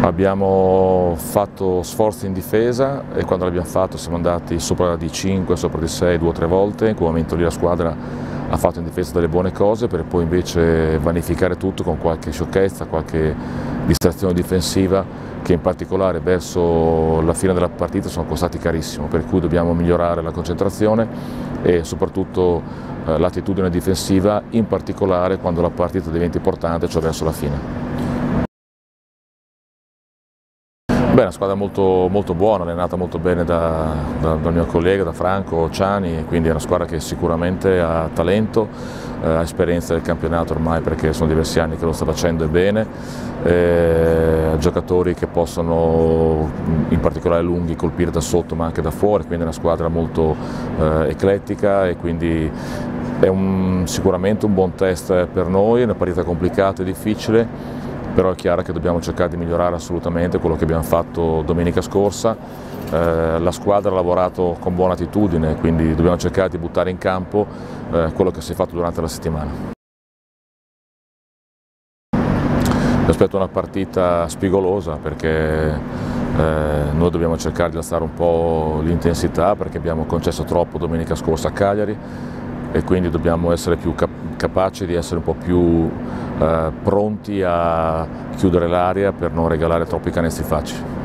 Abbiamo fatto sforzi in difesa e quando l'abbiamo fatto siamo andati sopra di 5, sopra di 6, 2 o 3 volte. In quel momento lì la squadra ha fatto in difesa delle buone cose per poi invece vanificare tutto con qualche sciocchezza, qualche distrazione difensiva che in particolare verso la fine della partita sono costati carissimo, per cui dobbiamo migliorare la concentrazione e soprattutto l'attitudine difensiva, in particolare quando la partita diventa importante, cioè verso la fine. Beh, è una squadra molto buona, allenata molto bene dal mio collega, da Franco Ciani, quindi è una squadra che sicuramente ha talento, ha esperienza del campionato ormai perché sono diversi anni che lo sta facendo e bene, ha giocatori che possono, in particolare lunghi, colpire da sotto ma anche da fuori, quindi è una squadra molto eclettica e quindi è sicuramente un buon test per noi, è una partita complicata e difficile. Però è chiaro che dobbiamo cercare di migliorare assolutamente quello che abbiamo fatto domenica scorsa. La squadra ha lavorato con buona attitudine, quindi dobbiamo cercare di buttare in campo quello che si è fatto durante la settimana. Mi aspetto una partita spigolosa perché noi dobbiamo cercare di alzare un po' l'intensità perché abbiamo concesso troppo domenica scorsa a Cagliari e quindi dobbiamo essere più capaci di essere un po' più pronti a chiudere l'area per non regalare troppi canestri facili.